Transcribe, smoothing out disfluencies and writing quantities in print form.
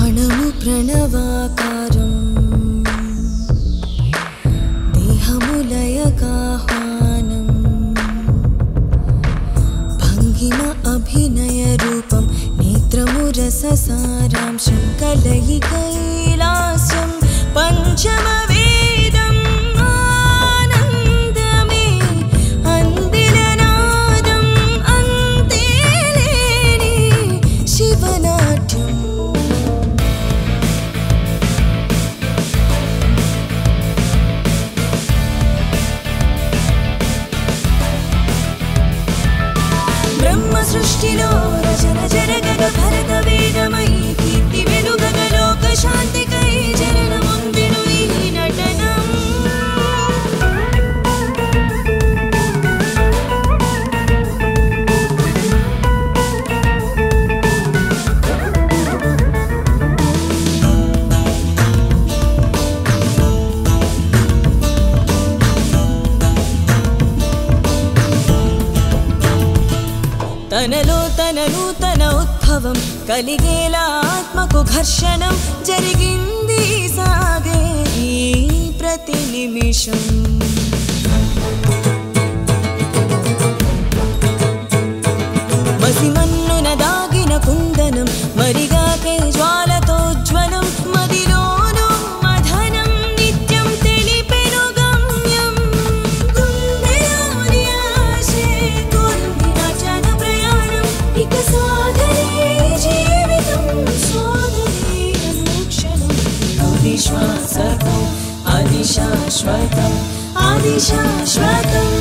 प्राणमु प्रणवाकारं देहमुलयकाह्वानं भंगिम अभिनयरूपं नेत्रमु रससारांशं कलयिकैलास्यं पंचमवेदं आनन्दमे अन्दिलनादं अन्तेलेनि शिवनाट्यम् ब्रह्म सृष्टिलो रचन जरगग भरत वेदमयी कीर्ति वेलुगग लोक शांतिकै जननमुंदिनु ई नटनं तनलो तन नूतन उद्भवं కలిగేలా ఆత్మకు ఘర్షణం జరిగింది సాగే ఈ ప్రతి నిమిషం మసిమన్నున దాగిన కుందనం మరిగాకే జ్వాలతో జ్వలం మదిలోను మధనం నిత్యం తెలిపెను గమ్యం గుండెలోని ఆశే కోరింది జన ప్రయాణం ఇక సాగరే జీవితం సోదరి అనుక్షణం ఆదిశాశ్వతం ఆదిశాశ్వతం ఆదిశాశ్వతం